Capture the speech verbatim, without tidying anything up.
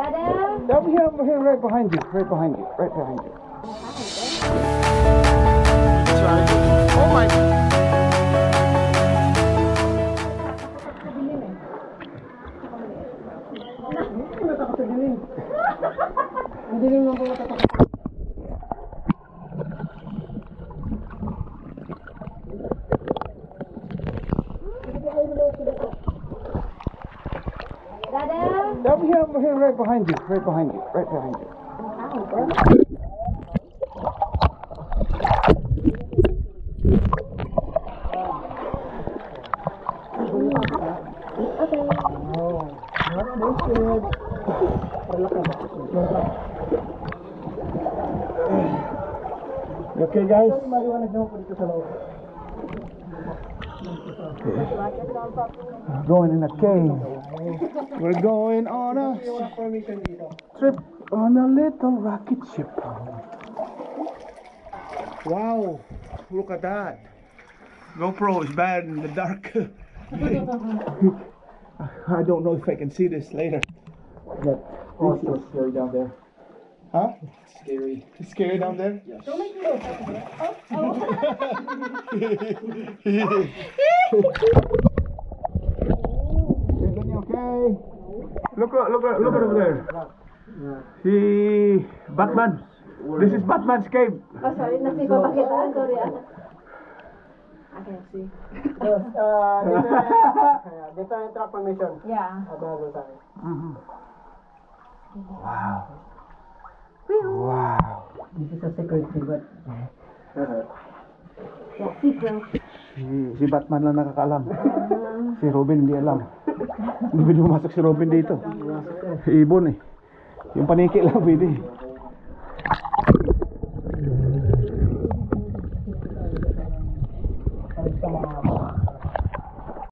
I'm here, I'm here, right behind you, right behind you, right behind you. Oh my. Hindi naman po matatakot. I'm here, I'm here, right behind you, right behind you, right behind you. You okay, guys? We're going in a cave. We're going on a trip on a little rocket ship. Wow, look at that. GoPro is bad in the dark. I don't know if I can see this later. But oh, it's so scary down there. Huh? It's scary. It's scary down there? Yes. Don't make me look. Oh, oh. Okay. Look, look, look, look over there. See Batman. This is Batman's cave. Oh, sorry. Nasipa pa kita. Sorry. I can't see. Yes, uh, different, different track formation. Yeah. Mm-hmm. Wow. Wow. This is a security, but Yeah, secret. Si, si Batman lang nakakaalam. Si Robin hindi alam. Hindi pwede pumasok si Robin dito. Ibon eh. Yung paniki lang pwede.